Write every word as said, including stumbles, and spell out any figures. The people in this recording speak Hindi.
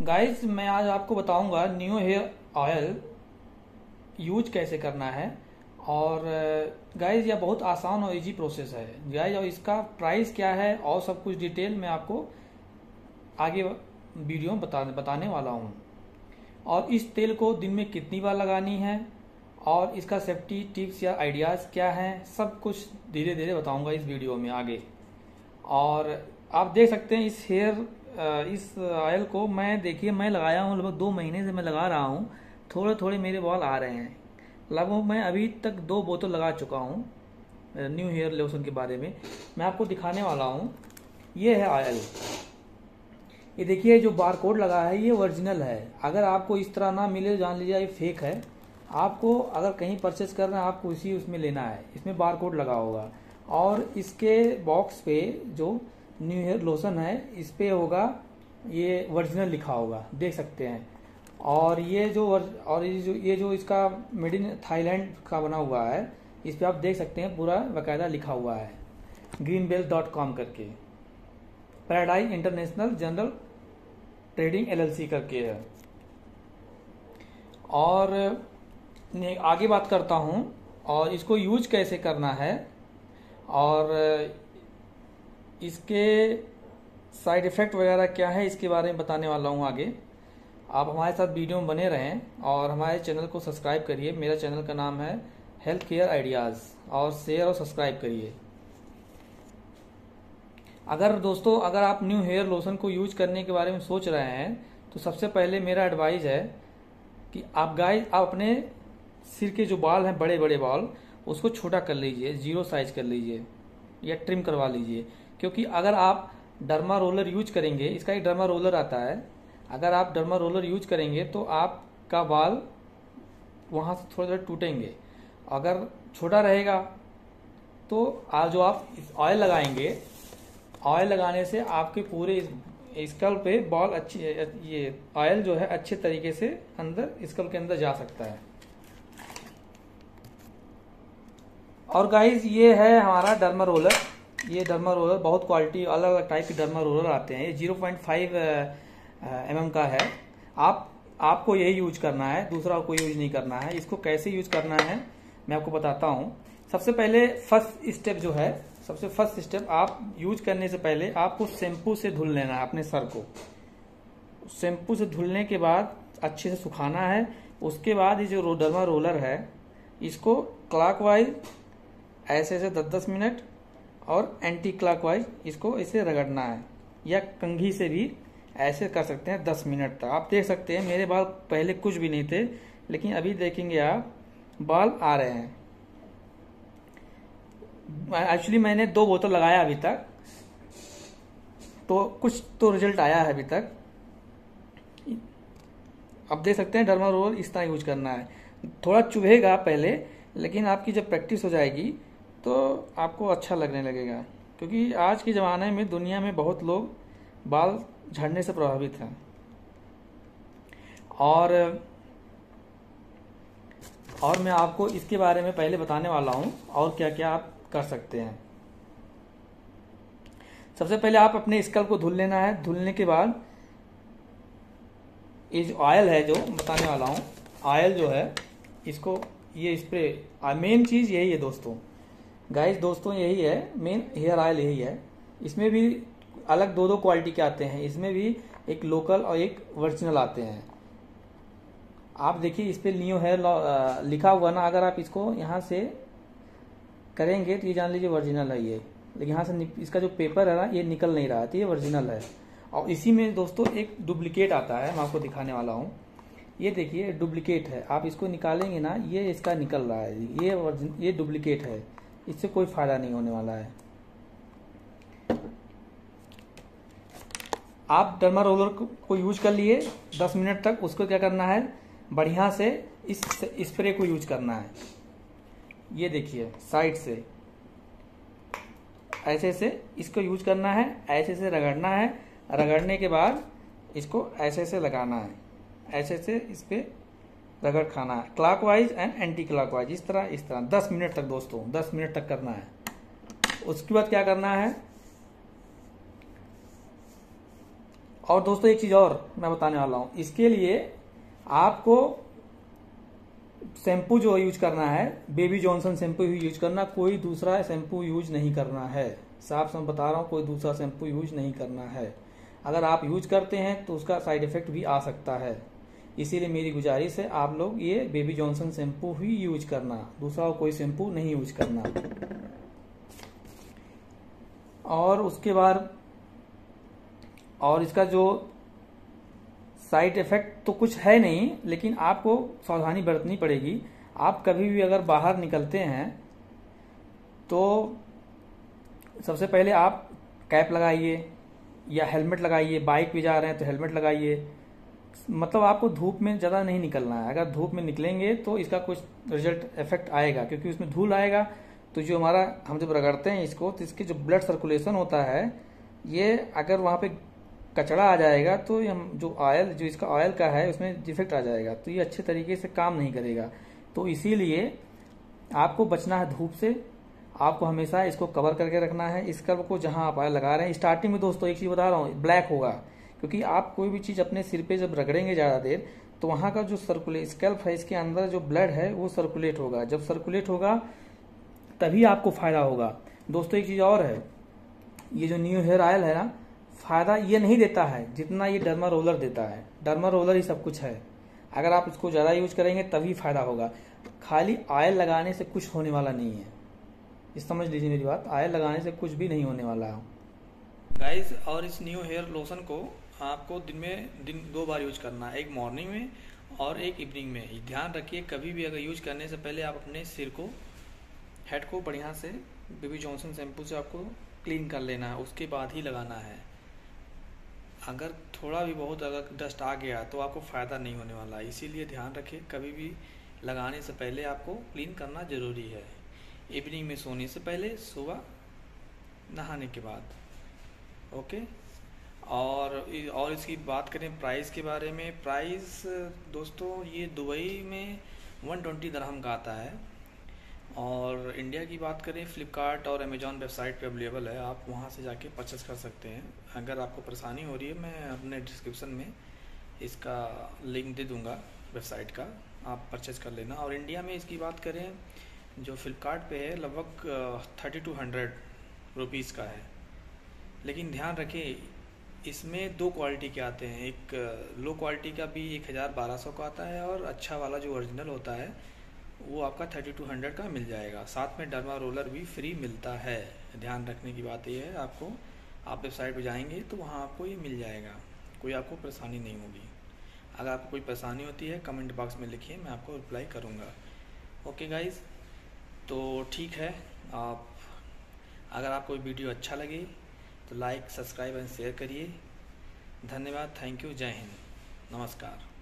गाइस मैं आज आपको बताऊंगा न्यू हेयर ऑयल यूज कैसे करना है। और गाइस यह बहुत आसान और इजी प्रोसेस है गाइस, और इसका प्राइस क्या है और सब कुछ डिटेल मैं आपको आगे वीडियो में बता, बताने वाला हूं। और इस तेल को दिन में कितनी बार लगानी है और इसका सेफ्टी टिप्स या आइडियाज़ क्या हैं, सब कुछ धीरे धीरे बताऊंगा इस वीडियो में आगे। और आप देख सकते हैं इस हेयर इस ऑयल को मैं देखिए मैं लगाया हूँ, लगभग दो महीने से मैं लगा रहा हूँ। थोड़े थोड़े मेरे बाल आ रहे हैं। लगभग मैं अभी तक दो बोतल लगा चुका हूँ। न्यू हेयर लोशन के बारे में मैं आपको दिखाने वाला हूँ। ये है ऑयल, ये देखिए जो बार कोड लगा है ये ओरिजिनल है। अगर आपको इस तरह ना मिले जान लीजिए ये फेक है। आपको अगर कहीं परचेस करना है आपको इसी उसमें लेना है, इसमें बार कोड लगा होगा। और इसके बॉक्स पे जो न्यू हेयर लोशन है इस पे होगा ये ओरिजिनल लिखा होगा, देख सकते हैं। और ये जो और ये जो ये जो इसका मेड इन थाईलैंड का बना हुआ है, इस पे आप देख सकते हैं पूरा बाकायदा लिखा हुआ है ग्रीन बेल डॉट कॉम करके, paradise international general trading LLC करके है। और आगे बात करता हूं और इसको यूज कैसे करना है और इसके साइड इफेक्ट वगैरह क्या है इसके बारे में बताने वाला हूं आगे। आप हमारे साथ वीडियो में बने रहें और हमारे चैनल को सब्सक्राइब करिए। मेरा चैनल का नाम है हेल्थ केयर आइडियाज़, और शेयर और सब्सक्राइब करिए। अगर दोस्तों अगर आप न्यू हेयर लोशन को यूज करने के बारे में सोच रहे हैं तो सबसे पहले मेरा एडवाइस है कि आप गाइस आप अपने सिर के जो बाल हैं, बड़े बड़े बाल, उसको छोटा कर लीजिए, जीरो साइज कर लीजिए या ट्रिम करवा लीजिए। क्योंकि अगर आप डर्मा रोलर यूज करेंगे, इसका एक डर्मा रोलर आता है, अगर आप डर्मा रोलर यूज करेंगे तो आपका बाल वहाँ से थोड़े थोड़े टूटेंगे। अगर छोटा रहेगा तो आज जो आप ऑयल लगाएंगे, ऑयल लगाने से आपके पूरे स्कल्प पे बाल अच्छी ये ऑयल जो है अच्छे तरीके से अंदर स्कल्प के अंदर जा सकता है। और गाइस ये है हमारा डर्मा रोलर। ये डर्मा रोलर बहुत क्वालिटी अलग अलग टाइप के डर्मा रोलर आते हैं। ये zero point five M M का है। आप आपको यही यूज करना है, दूसरा कोई यूज नहीं करना है। इसको कैसे यूज करना है मैं आपको बताता हूँ। सबसे पहले फर्स्ट स्टेप जो है, सबसे फर्स्ट स्टेप आप यूज करने से पहले आपको शैम्पू से धुल लेना है अपने सर को। शैम्पू से धुलने के बाद अच्छे से सुखाना है। उसके बाद ये जो डर्मा रोलर है इसको क्लॉकवाइज ऐसे ऐसे दस दस मिनट और एंटी क्लॉकवाइज इसको ऐसे रगड़ना है, या कंघी से भी ऐसे कर सकते हैं दस मिनट तक। आप देख सकते हैं मेरे बाल पहले कुछ भी नहीं थे, लेकिन अभी देखेंगे आप बाल आ रहे हैं। एक्चुअली मैंने दो बोतल लगाया अभी तक, तो कुछ तो रिजल्ट आया है अभी तक। अब देख सकते हैं डर्मा रोलर इस तरह यूज करना है। थोड़ा चुभेगा पहले, लेकिन आपकी जब प्रैक्टिस हो जाएगी तो आपको अच्छा लगने लगेगा। क्योंकि आज के ज़माने में दुनिया में बहुत लोग बाल झड़ने से प्रभावित हैं। और और मैं आपको इसके बारे में पहले बताने वाला हूं और क्या क्या आप कर सकते हैं। सबसे पहले आप अपने स्कल्प को धुल लेना है। धुलने के बाद ये जो ऑयल है जो बताने वाला हूं, ऑयल जो है इसको ये स्प्रे, मेन चीज यही है दोस्तों, गाइस दोस्तों यही है मेन हेयर ऑयल यही है। इसमें भी अलग दो दो क्वालिटी के आते हैं, इसमें भी एक लोकल और एक ओरिजिनल आते हैं। आप देखिए इस पे न्यू हेयर लिखा हुआ ना, अगर आप इसको यहाँ से करेंगे तो ये जान लीजिए ओरिजिनल है ये, लेकिन यहाँ से इसका जो पेपर है ना ये निकल नहीं रहा है, तो ये ओरिजिनल है। और इसी में दोस्तों एक डुप्लीकेट आता है, मैं आपको दिखाने वाला हूँ। ये देखिए डुप्लीकेट है, आप इसको निकालेंगे ना ये इसका निकल रहा है, ये ये डुप्लीकेट है, इससे कोई फायदा नहीं होने वाला है। आप डर्मा रोलर को यूज कर लिए दस मिनट तक, उसको क्या करना है बढ़िया से इस स्प्रे को यूज करना है। ये देखिए साइड से ऐसे से इसको यूज करना है, ऐसे से रगड़ना है। रगड़ने के बाद इसको ऐसे से लगाना है, ऐसे से इस पे रगड़ खाना है, क्लॉकवाइज एंड एंटी क्लॉकवाइज, इस तरह इस तरह दस मिनट तक दोस्तों, दस मिनट तक करना है। उसके बाद क्या करना है, और दोस्तों एक चीज़ और मैं बताने वाला हूँ, इसके लिए आपको शैम्पू जो यूज करना है बेबी जॉनसन शैम्पू ही यूज करना, कोई दूसरा शैम्पू यूज नहीं करना है। साफ साफ बता रहा हूँ, कोई दूसरा शैम्पू यूज नहीं करना है। अगर आप यूज करते हैं तो उसका साइड इफेक्ट भी आ सकता है, इसीलिए मेरी गुजारिश है आप लोग ये बेबी जॉनसन शैम्पू ही यूज करना, दूसरा कोई शैम्पू नहीं यूज करना। और उसके बाद और इसका जो साइड इफेक्ट तो कुछ है नहीं, लेकिन आपको सावधानी बरतनी पड़ेगी। आप कभी भी अगर बाहर निकलते हैं तो सबसे पहले आप कैप लगाइए या हेलमेट लगाइए, बाइक पे जा रहे हैं तो हेलमेट लगाइए। मतलब आपको धूप में ज़्यादा नहीं निकलना है। अगर धूप में निकलेंगे तो इसका कुछ रिजल्ट इफेक्ट आएगा, क्योंकि उसमें धूल आएगा तो जो हमारा हम जब रगड़ते हैं इसको तो इसके जो ब्लड सर्कुलेशन होता है, ये अगर वहाँ पे कचरा आ जाएगा तो हम जो ऑयल जो इसका ऑयल का है उसमें डिफेक्ट आ जाएगा, तो ये अच्छे तरीके से काम नहीं करेगा। तो इसीलिए आपको बचना है धूप से, आपको हमेशा इसको कवर करके रखना है। इस कर्व को जहां आप ऑयल लगा रहे हैं, स्टार्टिंग में दोस्तों एक चीज बता रहा हूँ, ब्लैक होगा, क्योंकि आप कोई भी चीज अपने सिर पे जब रगड़ेंगे ज्यादा देर तो वहां का जो सर्कुलेट स्कैल्प है इसके अंदर जो ब्लड है वो सर्कुलेट होगा। जब सर्कुलेट होगा तभी आपको फायदा होगा। दोस्तों एक चीज और है, ये जो न्यू हेयर ऑयल है ना, फायदा ये नहीं देता है जितना ये डर्मा रोलर देता है। डर्मा रोलर ही सब कुछ है। अगर आप इसको ज्यादा यूज करेंगे तभी फायदा होगा। खाली ऑयल लगाने से कुछ होने वाला नहीं है, इस समझ लीजिए मेरी बात, ऑयल लगाने से कुछ भी नहीं होने वाला है गाइस। और इस न्यू हेयर लोशन को आपको दिन में दिन दो बार यूज करना है, एक मॉर्निंग में और एक इवनिंग में। ध्यान रखिए कभी भी अगर यूज करने से पहले आप अपने सिर को हेड को बढ़िया से बेबी जॉनसन शैम्पू से आपको क्लीन कर लेना है, उसके बाद ही लगाना है। अगर थोड़ा भी बहुत अगर डस्ट आ गया तो आपको फ़ायदा नहीं होने वाला, इसीलिए ध्यान रखिए कभी भी लगाने से पहले आपको क्लीन करना ज़रूरी है। इवनिंग में सोने से पहले, सुबह नहाने के बाद। ओके। और और इसकी बात करें प्राइस के बारे में, प्राइस दोस्तों ये दुबई में वन ट्वेंटी दरहम का आता है, और इंडिया की बात करें फ्लिपकार्ट और अमेजॉन वेबसाइट पे अवेलेबल है, आप वहाँ से जाके परचेस कर सकते हैं। अगर आपको परेशानी हो रही है मैं अपने डिस्क्रिप्शन में इसका लिंक दे दूँगा वेबसाइट का, आप परचेस कर लेना। और इंडिया में इसकी बात करें जो फ्लिपकार्ट पे है लगभग थर्टी टू हंड्रेड रुपीज़ का है, लेकिन ध्यान रखें इसमें दो क्वालिटी के आते हैं, एक लो क्वालिटी का भी एक हज़ार बारह सौ का आता है, और अच्छा वाला जो ओरिजिनल होता है वो आपका थर्टी टू हंड्रेड का मिल जाएगा। साथ में डर्मा रोलर भी फ्री मिलता है। ध्यान रखने की बात यह है, आपको आप वेबसाइट पर जाएंगे तो वहाँ आपको ये मिल जाएगा, कोई आपको परेशानी नहीं होगी। अगर आपको कोई परेशानी होती है कमेंट बॉक्स में लिखिए, मैं आपको रिप्लाई करूँगा। ओके गाइज़, तो ठीक है। आप अगर आपको वीडियो अच्छा लगे तो लाइक, सब्सक्राइब एंड शेयर करिए। धन्यवाद, थैंक यू, जय हिंद, नमस्कार।